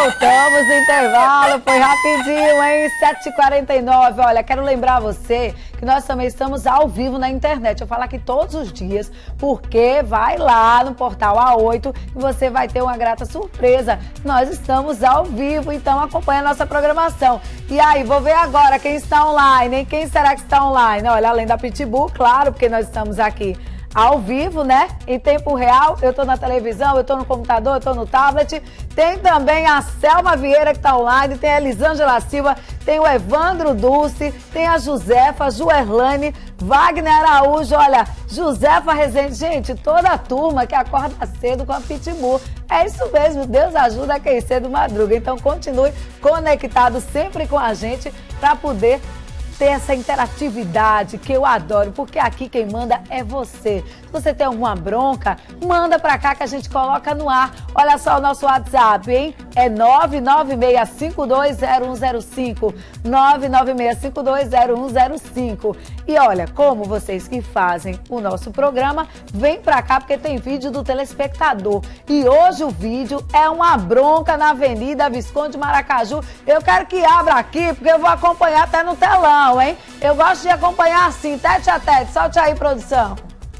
Voltamos do intervalo, foi rapidinho, hein? 7h49. Olha, quero lembrar você que nós também estamos ao vivo na internet. Eu falo aqui todos os dias, porque vai lá no portal A8 e você vai ter uma grata surpresa. Nós estamos ao vivo, então acompanha a nossa programação. E aí, vou ver agora quem está online, hein? Quem será que está online? Olha, além da Pitbull, claro, porque nós estamos aqui ao vivo, né? Em tempo real, eu tô na televisão, eu tô no computador, eu tô no tablet. Tem também a Selma Vieira que tá online, tem a Elisângela Silva, tem o Evandro Dulce, tem a Josefa, Joerlane, Wagner Araújo, olha, Josefa Rezende, gente, toda a turma que acorda cedo com a Pitbull. É isso mesmo, Deus ajuda quem cedo madruga. Então continue conectado sempre com a gente para poder ter essa interatividade que eu adoro, porque aqui quem manda é você. Se você tem alguma bronca, manda pra cá que a gente coloca no ar. Olha só o nosso WhatsApp, hein? É 996520105. 996520105. E olha, como vocês que fazem o nosso programa, vem pra cá porque tem vídeo do telespectador. E hoje o vídeo é uma bronca na Avenida Visconde Maracaju. Eu quero que abra aqui, porque eu vou acompanhar até no telão, hein? Eu gosto de acompanhar assim, tete a tete. Solte aí, produção.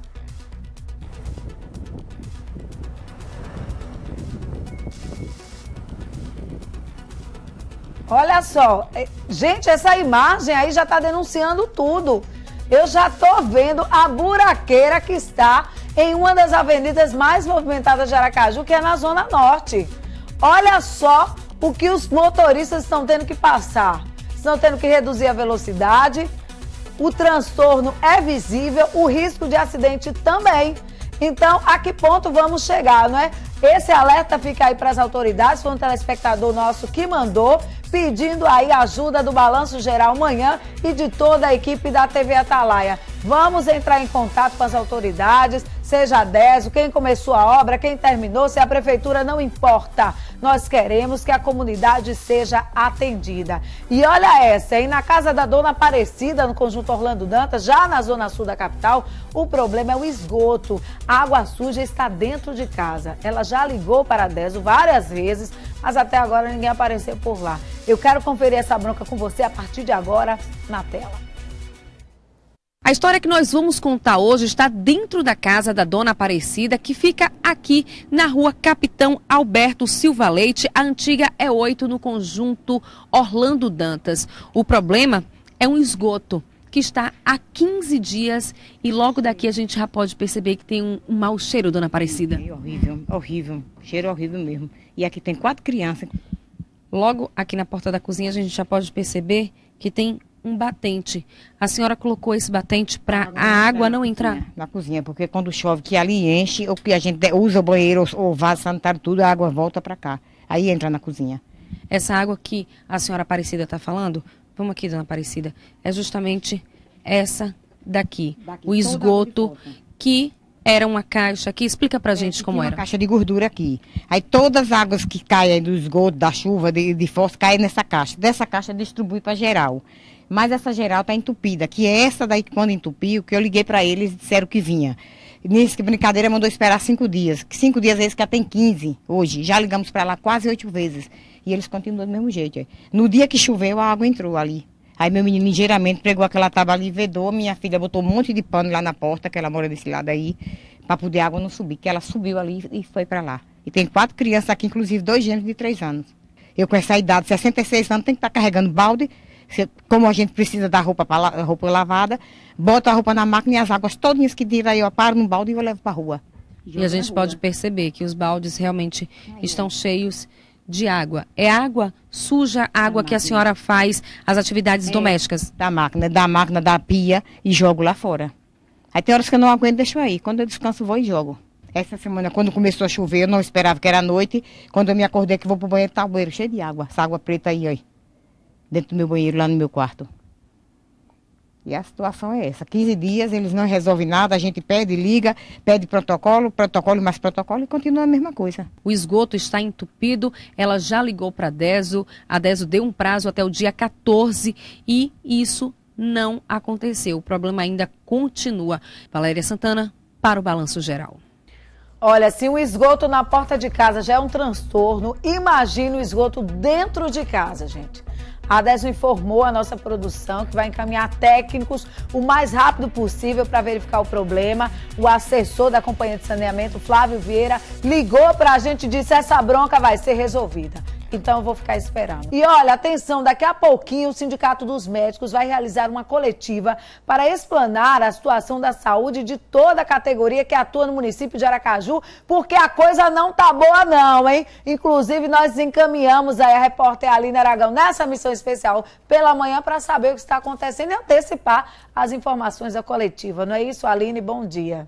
Olha só, gente, essa imagem aí já está denunciando tudo. Eu já tô vendo a buraqueira que está em uma das avenidas mais movimentadas de Aracaju, que é na Zona Norte. Olha só o que os motoristas estão tendo que passar. Estão tendo que reduzir a velocidade, o transtorno é visível, o risco de acidente também. Então, a que ponto vamos chegar, não é? Esse alerta fica aí para as autoridades, foi um telespectador nosso que mandou, pedindo aí ajuda do Balanço Geral Manhã e de toda a equipe da TV Atalaia. Vamos entrar em contato com as autoridades, seja a DESO, quem começou a obra, quem terminou, se a prefeitura, não importa. Nós queremos que a comunidade seja atendida. E olha essa, hein? Na casa da Dona Aparecida, no Conjunto Orlando Dantas, já na zona sul da capital, o problema é o esgoto. A água suja está dentro de casa. Ela já ligou para a DESO várias vezes, mas até agora ninguém apareceu por lá. Eu quero conferir essa bronca com você a partir de agora na tela. A história que nós vamos contar hoje está dentro da casa da Dona Aparecida, que fica aqui na rua Capitão Alberto Silva Leite, a antiga E8, no Conjunto Orlando Dantas. O problema é um esgoto que está há 15 dias e logo daqui a gente já pode perceber que tem um mau cheiro, Dona Aparecida. É horrível, horrível, cheiro horrível mesmo. E aqui tem 4 crianças. Logo aqui na porta da cozinha a gente já pode perceber que tem um batente. A senhora colocou esse batente para a água não entrar? Na cozinha, porque quando chove que ali enche, ou que a gente usa o banheiro ou vaso sanitário, tudo, a água volta para cá. Aí entra na cozinha. Essa água que a senhora Aparecida está falando, vamos aqui, Dona Aparecida, é justamente essa daqui o esgoto que era uma caixa aqui. Explica pra gente como era. Uma caixa de gordura aqui. Aí todas as águas que caem do esgoto, da chuva, de fósforo, caem nessa caixa. Dessa caixa distribui para geral. Mas essa geral está entupida, que é essa daí que quando entupiu, que eu liguei para eles e disseram que vinha. Nisso que brincadeira mandou esperar 5 dias. 5 dias eles que já tem 15 hoje. Já ligamos para lá quase 8 vezes. E eles continuam do mesmo jeito. No dia que choveu, a água entrou ali. Aí meu menino ligeiramente pegou aquela tábua ali e vedou. Minha filha botou um monte de pano lá na porta, que ela mora desse lado aí, para poder a água não subir. Que ela subiu ali e foi para lá. E tem 4 crianças aqui, inclusive 2 gêmeos de 3 anos. Eu com essa idade, 66 anos, tenho que estar carregando balde. Como a gente precisa da roupa lavada, bota a roupa na máquina e as águas todinhas que tira aí, eu paro no balde e eu levo para a rua. E a gente pode perceber que os baldes realmente estão cheios de água. É água suja, água que a senhora faz as atividades domésticas? Da máquina, da pia e jogo lá fora. Aí tem horas que eu não aguento, deixo aí. Quando eu descanso, vou e jogo. Essa semana, quando começou a chover, eu não esperava que era noite. Quando eu me acordei que vou pro banheiro, tá o banheiro cheio de água. Essa água preta aí, ó. Dentro do meu banheiro, lá no meu quarto. E a situação é essa. 15 dias, eles não resolvem nada, a gente pede, liga, pede protocolo mais protocolo e continua a mesma coisa. O esgoto está entupido, ela já ligou para a DESO deu um prazo até o dia 14 e isso não aconteceu. O problema ainda continua. Valéria Santana, para o Balanço Geral. Olha, se um esgoto na porta de casa já é um transtorno, imagine o esgoto dentro de casa, gente. A ADESO informou a nossa produção que vai encaminhar técnicos o mais rápido possível para verificar o problema. O assessor da Companhia de Saneamento, Flávio Vieira, ligou para a gente e disse: essa bronca vai ser resolvida. Então eu vou ficar esperando. E olha, atenção, daqui a pouquinho o Sindicato dos Médicos vai realizar uma coletiva para explanar a situação da saúde de toda a categoria que atua no município de Aracaju, porque a coisa não tá boa não, hein? Inclusive nós encaminhamos aí a repórter Aline Aragão nessa missão especial pela manhã para saber o que está acontecendo e antecipar as informações da coletiva. Não é isso, Aline? Bom dia.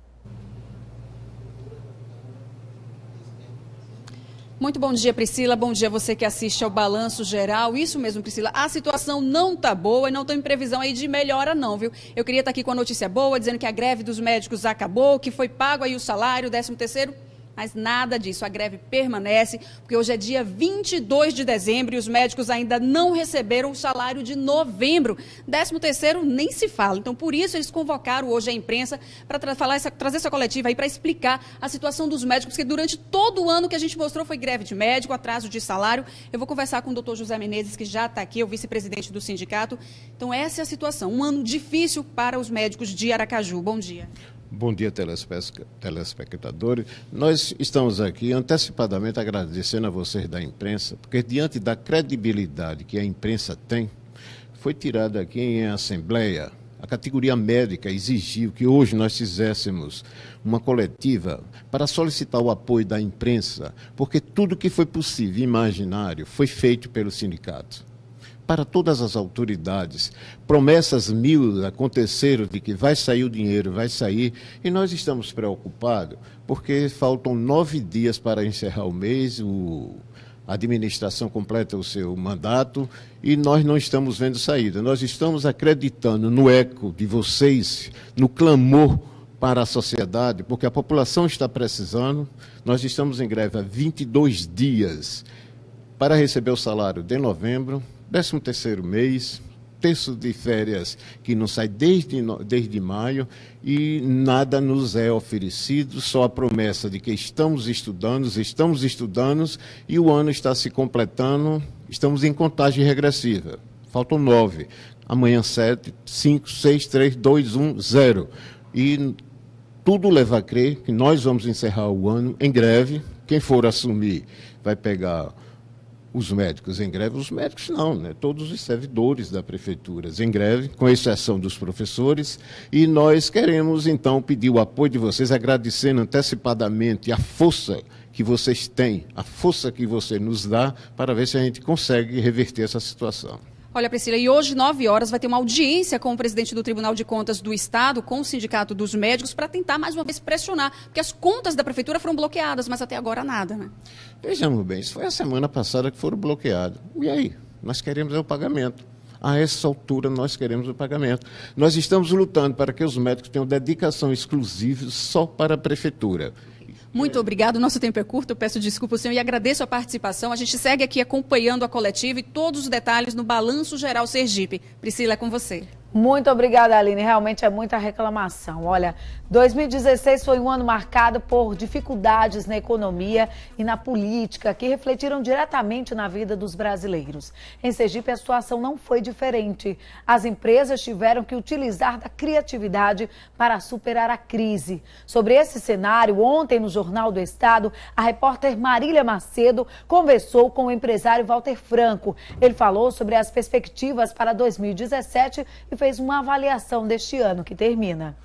Muito bom dia, Priscila. Bom dia a você que assiste ao Balanço Geral. Isso mesmo, Priscila. A situação não tá boa e não tem previsão aí de melhora não, viu? Eu queria estar aqui com a notícia boa, dizendo que a greve dos médicos acabou, que foi pago aí o salário, 13º, mas nada disso. A greve permanece, porque hoje é dia 22 de dezembro e os médicos ainda não receberam o salário de novembro. 13º nem se fala. Então, por isso, eles convocaram hoje a imprensa para trazer essa coletiva aí para explicar a situação dos médicos, porque durante todo o ano que a gente mostrou foi greve de médico, atraso de salário. Eu vou conversar com o doutor José Menezes, que já está aqui, é o vice-presidente do sindicato. Então, essa é a situação. Um ano difícil para os médicos de Aracaju. Bom dia. Bom dia, telespectadores. Nós estamos aqui antecipadamente agradecendo a vocês da imprensa, porque diante da credibilidade que a imprensa tem, foi tirada aqui em assembleia, a categoria médica exigiu que hoje nós fizéssemos uma coletiva para solicitar o apoio da imprensa, porque tudo que foi possível e imaginário foi feito pelo sindicato. Para todas as autoridades, promessas mil aconteceram de que vai sair o dinheiro, vai sair, e nós estamos preocupados porque faltam 9 dias para encerrar o mês, a administração completa o seu mandato e nós não estamos vendo saída. Nós estamos acreditando no eco de vocês, no clamor para a sociedade, porque a população está precisando. Nós estamos em greve há 22 dias para receber o salário de novembro, 13º mês, terço de férias que não sai desde maio e nada nos é oferecido, só a promessa de que estamos estudando e o ano está se completando, estamos em contagem regressiva. Faltam 9, amanhã 7, 5, 6, 3, 2, 1, 0. E tudo leva a crer que nós vamos encerrar o ano em greve. Quem for assumir vai pegar os médicos em greve, os médicos não, né? Todos os servidores da prefeitura em greve, com exceção dos professores, e nós queremos então pedir o apoio de vocês, agradecendo antecipadamente a força que vocês têm, a força que você nos dá, para ver se a gente consegue reverter essa situação. Olha, Priscila, e hoje, 9 horas, vai ter uma audiência com o presidente do Tribunal de Contas do Estado, com o Sindicato dos Médicos, para tentar, mais uma vez, pressionar. Porque as contas da prefeitura foram bloqueadas, mas até agora nada, né? Vejamos bem, isso foi a semana passada que foram bloqueados. E aí? Nós queremos o pagamento. A essa altura, nós queremos o pagamento. Nós estamos lutando para que os médicos tenham dedicação exclusiva só para a prefeitura. Muito obrigado, nosso tempo é curto, eu peço desculpa ao senhor e agradeço a participação. A gente segue aqui acompanhando a coletiva e todos os detalhes no Balanço Geral Sergipe. Priscila, é com você. Muito obrigada, Aline. Realmente é muita reclamação. Olha, 2016 foi um ano marcado por dificuldades na economia e na política que refletiram diretamente na vida dos brasileiros. Em Sergipe, a situação não foi diferente. As empresas tiveram que utilizar da criatividade para superar a crise. Sobre esse cenário, ontem no Jornal do Estado, a repórter Marília Macedo conversou com o empresário Walter Franco. Ele falou sobre as perspectivas para 2017 e fez uma avaliação deste ano que termina.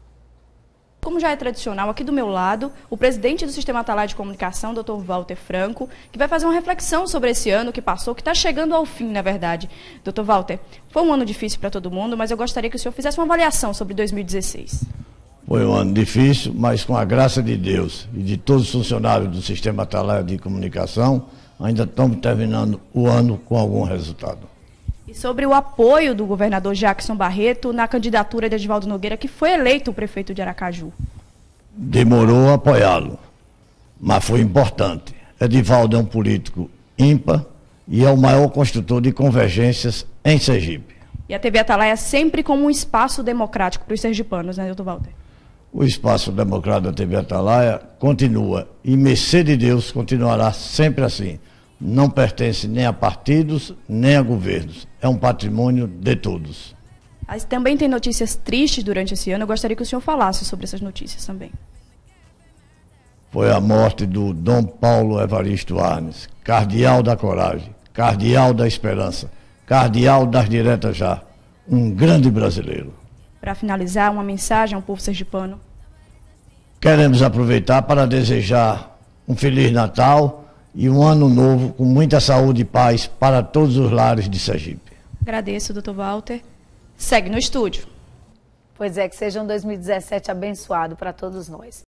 Como já é tradicional, aqui do meu lado, o presidente do Sistema Atalaia de Comunicação, Dr. Walter Franco, que vai fazer uma reflexão sobre esse ano que passou, que está chegando ao fim, na verdade. Dr. Walter, foi um ano difícil para todo mundo, mas eu gostaria que o senhor fizesse uma avaliação sobre 2016. Foi um ano difícil, mas com a graça de Deus e de todos os funcionários do Sistema Atalaia de Comunicação, ainda estamos terminando o ano com algum resultado. E sobre o apoio do governador Jackson Barreto na candidatura de Edivaldo Nogueira, que foi eleito o prefeito de Aracaju. Demorou a apoiá-lo, mas foi importante. Edivaldo é um político ímpar e é o maior construtor de convergências em Sergipe. E a TV Atalaia sempre como um espaço democrático para os sergipanos, né, doutor Walter? O Espaço Democrata da TV Atalaia continua, e mercê de Deus continuará sempre assim. Não pertence nem a partidos, nem a governos. É um patrimônio de todos. Mas também tem notícias tristes durante esse ano. Eu gostaria que o senhor falasse sobre essas notícias também. Foi a morte do Dom Paulo Evaristo Arnes, cardeal da coragem, cardeal da esperança, cardeal das diretas já, um grande brasileiro. Para finalizar, uma mensagem ao povo sergipano. Queremos aproveitar para desejar um Feliz Natal e um ano novo com muita saúde e paz para todos os lares de Sergipe. Agradeço, Dr. Walter. Segue no estúdio. Pois é, que seja um 2017 abençoado para todos nós.